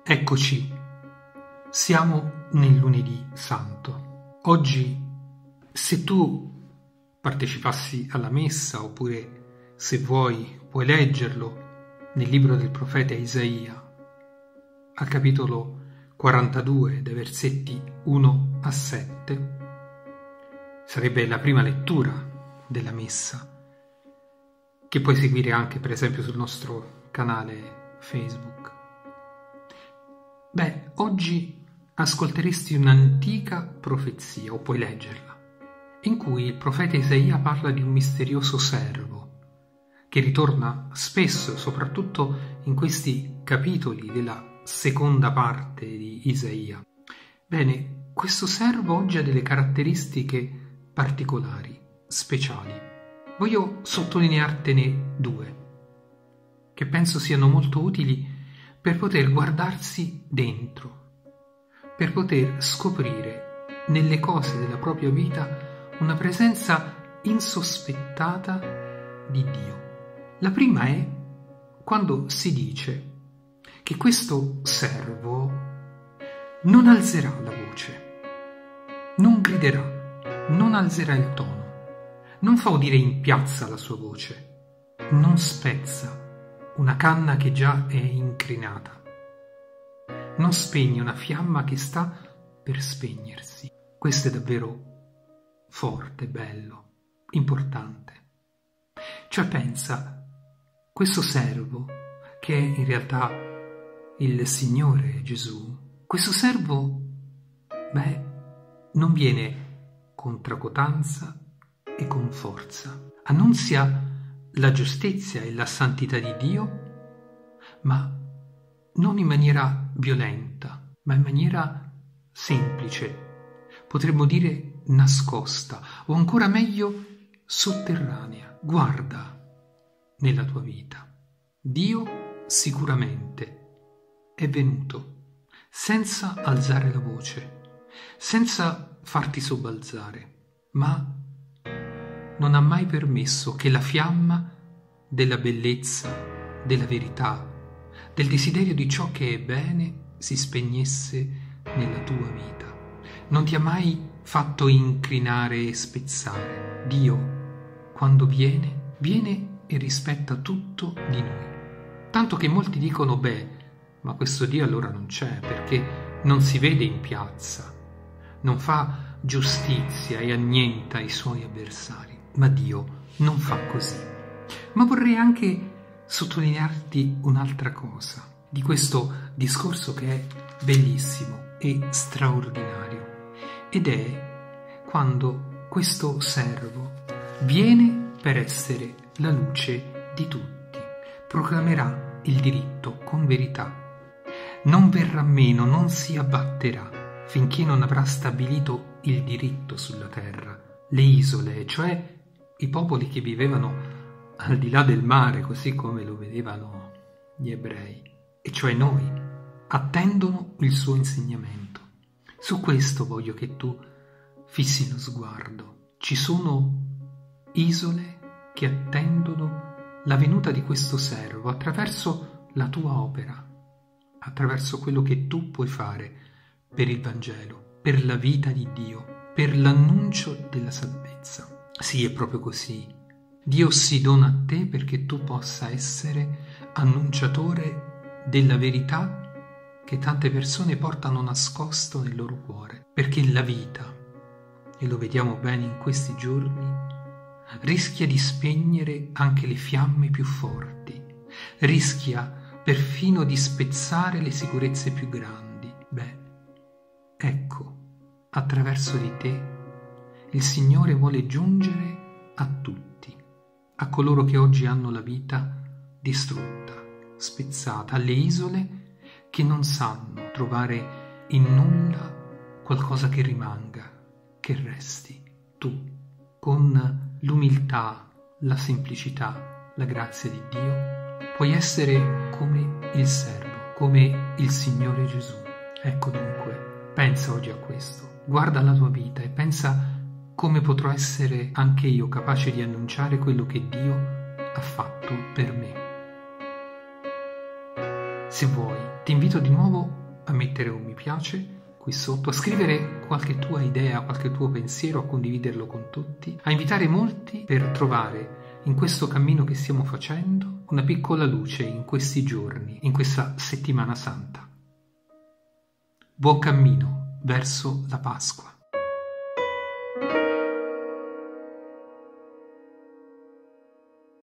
Eccoci, siamo nel lunedì santo. Oggi, se tu partecipassi alla messa, oppure se vuoi, puoi leggerlo nel libro del profeta Isaia, al capitolo 42, dai versetti 1 a 7, sarebbe la prima lettura della messa, che puoi seguire anche per esempio sul nostro canale Facebook. Oggi ascolteresti un'antica profezia, o puoi leggerla, in cui il profeta Isaia parla di un misterioso servo che ritorna spesso, soprattutto in questi capitoli della seconda parte di Isaia. Bene, questo servo oggi ha delle caratteristiche particolari, speciali. Voglio sottolineartene due, che penso siano molto utili per poter guardarsi dentro, per poter scoprire nelle cose della propria vita una presenza insospettata di Dio. La prima è quando si dice che questo servo non alzerà la voce, non griderà, non alzerà il tono, non fa udire in piazza la sua voce, non spezza una canna che già è incrinata, non spegne una fiamma che sta per spegnersi. Questo è davvero forte, bello, importante. Cioè pensa, questo servo, che è in realtà il Signore Gesù, questo servo, non viene con tracotanza e con forza, annunzia la giustizia e la santità di Dio, ma non in maniera violenta, ma in maniera semplice, potremmo dire nascosta, o ancora meglio sotterranea. Guarda nella tua vita. Dio sicuramente è venuto senza alzare la voce, senza farti sobbalzare, ma non ha mai permesso che la fiamma della bellezza, della verità, del desiderio di ciò che è bene si spegnesse nella tua vita. Non ti ha mai fatto incrinare e spezzare. Dio, quando viene e rispetta tutto di noi. Tanto che molti dicono, ma questo Dio allora non c'è, perché non si vede in piazza, non fa giustizia e annienta i suoi avversari. Ma Dio non fa così. Ma vorrei anche sottolinearti un'altra cosa di questo discorso che è bellissimo e straordinario, ed è quando questo servo viene per essere la luce di tutti, proclamerà il diritto con verità, non verrà meno, non si abbatterà finché non avrà stabilito il diritto sulla terra. Le isole, cioè i popoli che vivevano al di là del mare, così come lo vedevano gli ebrei, e cioè noi, attendono il suo insegnamento. Su questo voglio che tu fissi lo sguardo. Ci sono isole che attendono la venuta di questo servo attraverso la tua opera, attraverso quello che tu puoi fare per il Vangelo, per la vita di Dio, per l'annuncio della salvezza. Sì, è proprio così. Dio si dona a te perché tu possa essere annunciatore della verità che tante persone portano nascosto nel loro cuore. Perché la vita, e lo vediamo bene in questi giorni, rischia di spegnere anche le fiamme più forti, rischia perfino di spezzare le sicurezze più grandi. Ecco, attraverso di te il Signore vuole giungere a tutti, a coloro che oggi hanno la vita distrutta, spezzata, alle isole che non sanno trovare in nulla qualcosa che rimanga, che resti. Tu, con l'umiltà, la semplicità, la grazia di Dio, puoi essere come il servo, come il Signore Gesù. Ecco dunque, pensa oggi a questo, guarda la tua vita e pensa come potrò essere anche io capace di annunciare quello che Dio ha fatto per me. Se vuoi, ti invito di nuovo a mettere un mi piace qui sotto, a scrivere qualche tua idea, qualche tuo pensiero, a condividerlo con tutti, a invitare molti per trovare in questo cammino che stiamo facendo una piccola luce in questi giorni, in questa settimana santa. Buon cammino verso la Pasqua.